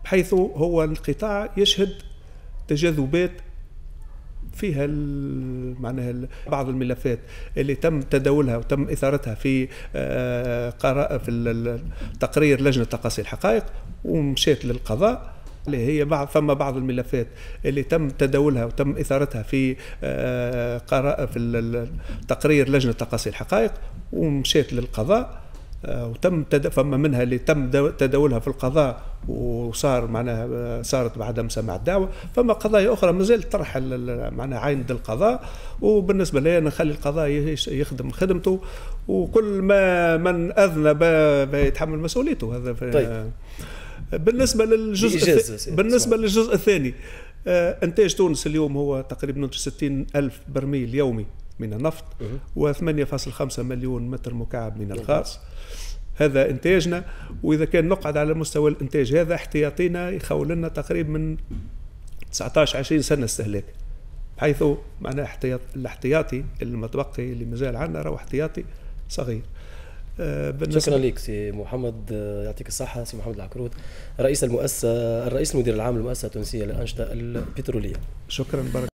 بحيث هو القطاع يشهد تجاذبات فيها معناها بعض الملفات اللي تم تداولها وتم اثارتها في في تقرير لجنه تقاصي الحقائق ومشيت للقضاء، اللي هي بعض الملفات اللي تم تداولها وتم اثارتها في في تقرير لجنه تقاصي الحقائق ومشيت للقضاء، وتم فما منها اللي تم تداولها في القضاء وصار معناها صارت بعدم سماع الدعوه، فما قضايا اخرى مازال طرح معناها عند القضاء. وبالنسبه لي انا نخلي القضاء يخدم خدمته، وكل ما من اذنب يتحمل مسؤوليته. هذا طيب. بالنسبه للجزء الثاني، انتاج تونس اليوم هو تقريبا 60,000 برميل يومي من النفط و8.5 مليون متر مكعب من الغاز. هذا انتاجنا، واذا كان نقعد على مستوى الانتاج هذا احتياطينا يخول لنا تقريبا من 19-20 سنه استهلاك، بحيث معناه الاحتياطي المتبقي اللي مازال عندنا راهو احتياطي صغير. شكرا لك سي محمد، يعطيك الصحة. سي محمد العكروت، الرئيس المدير العام للمؤسسة التونسية للأنشطة البترولية. شكرا.